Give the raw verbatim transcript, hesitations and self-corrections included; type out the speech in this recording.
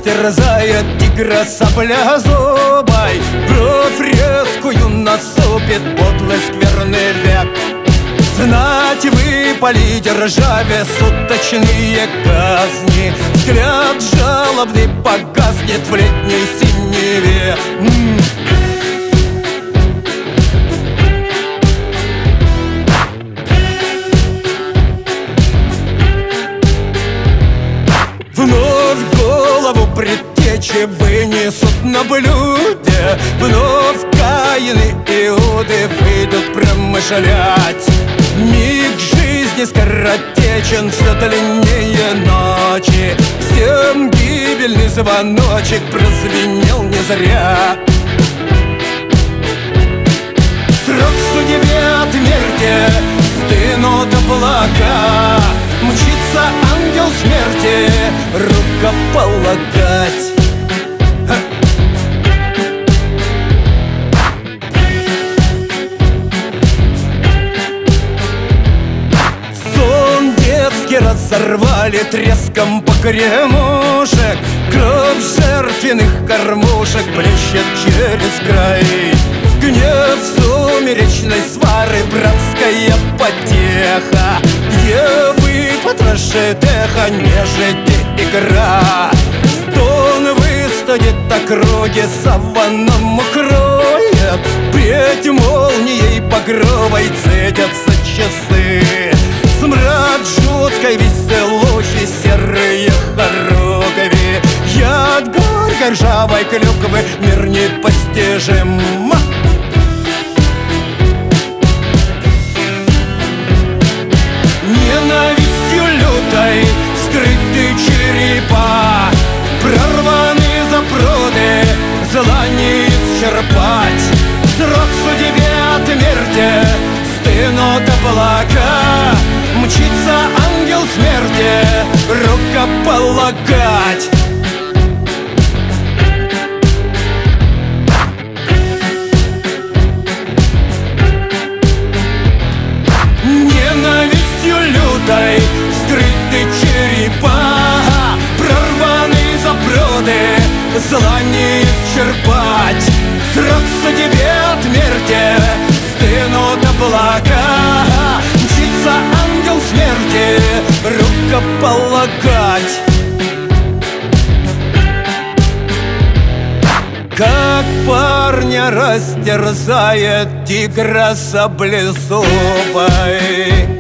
растерзает тигра саблезубой, кровь резкую насупит подлый скверный век. Знать выпали державе суточные казни, взгляд жалобный погаснет в летней синеве. М-м. Вновь голову предтечи вынесут на блюде, вновь Каины Иуды выйдут промышлять. Миг жизни скоротечен, все длиннее ночи, всем гибельный звоночек прозвенел не зря. Срок судьбе отмерьте, стынут облака, мчится ангел смерти рукополагать. Сон детский разорвали треском погремушек, кровь жертвенных кормушек плещет через край. Гнев сумеречной свары, братская потеха, где вы потрошит эхо, нежить и игра. Стон выстудит округи, саваном укроет, прядь молнией багровой цедятся часы. Смрад жуткой веселухи, серые хоругви, яд горькой ржавой клюквы, мир непостижим. Ненавистью лютой скрыты черепа, прорваны запруды, зла не исчерпать. Срок судьбе отмерьте, стынут облака, мчится ангел смерти рукополагать. Ненавистью лютой скрыты черепа, прорваны запруды, зла не исчерпать. Срок судьбе отмерьте, стынут облака, мчится ангел смерти рукополагать. Как парня растерзает тигра саблезубой,